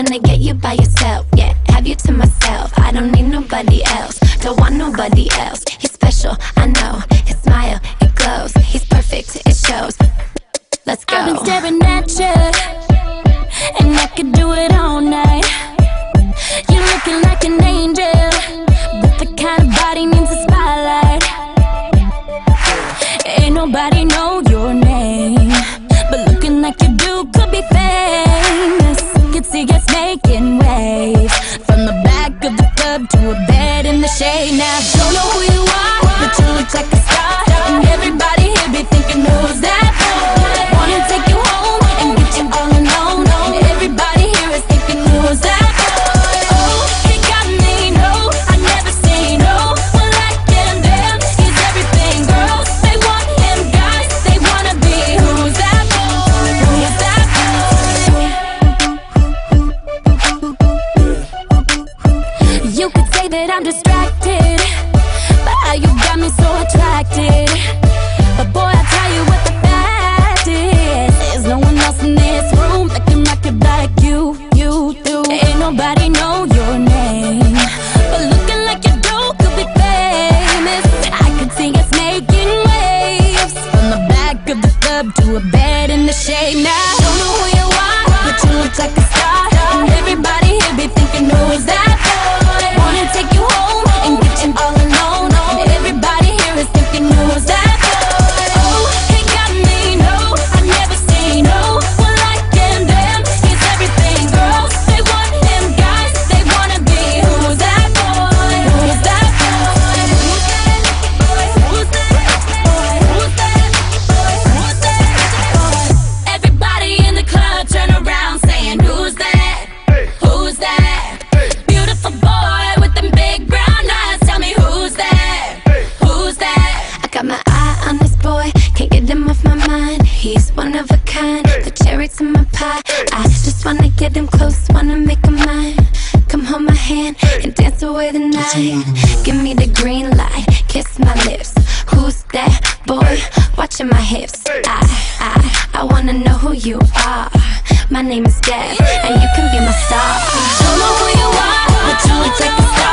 wanna get you by yourself, yeah, have you to myself. I don't need nobody else, don't want nobody else. He's special, I know, his smile, it glows. He's perfect, it shows. Let's go. I've been staring at you, and I could do it all night. You're looking like an angel, but the kind of body needs a spotlight. Ain't nobody know your name, but looking like you do could be famous. Could see us making waves from the back of the club to a bed in the shade. Now don't know who you are, but you look like a star, and everybody here be thinking, who's that boy? Wanna take you home and get you all alone. And everybody here is thinking, who's that boy? Oh, he got me, no, I never say no. Well, like him, damn, he's everything. Girls, they want him, guys, they wanna be. Who's that boy? Who's that boy? You could say that I'm distracted, but how you got me so attracted. But boy, I tell you what the fact is, there's no one else in this room that can rock it like you do. Ain't nobody know your name, but looking like you do could be famous. I could see us making waves from the back of the club to a bed in the shade. Now don't know who you are, but you look like a star, and everybody here be thinking, who is that boy? Wanna take you home and get you all alone. And everybody here is thinking, who's that boy? Oh, he got me, no, I never say no. Well, like him, damn, he's everything. Girls, they want him, guys, they wanna be. Who's that boy? Who's that boy? Who's that boy? Who's that boy? Who's that boy? Who's that boy? Everybody in the club turn around saying, who's that? Who's that? Beautiful boy with them big brown eyes. Tell me, who's that? Who's that? I got my eye on this boy, can't get him off my mind. He's one of a kind, the cherry to my pie. I just wanna get him close, wanna make him mine. Come hold my hand and dance away the night. Give me the green light, kiss my lips. Who's that boy? Watching my hips. I wanna know who you are. My name is Deb, and you can be my star. Don't know who you are, but you look like a star.